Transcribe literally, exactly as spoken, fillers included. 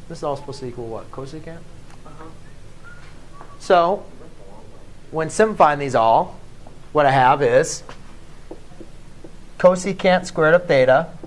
This is all supposed to equal what? Cosecant? Uh-huh. So when simplifying these all, what I have is cosecant squared of theta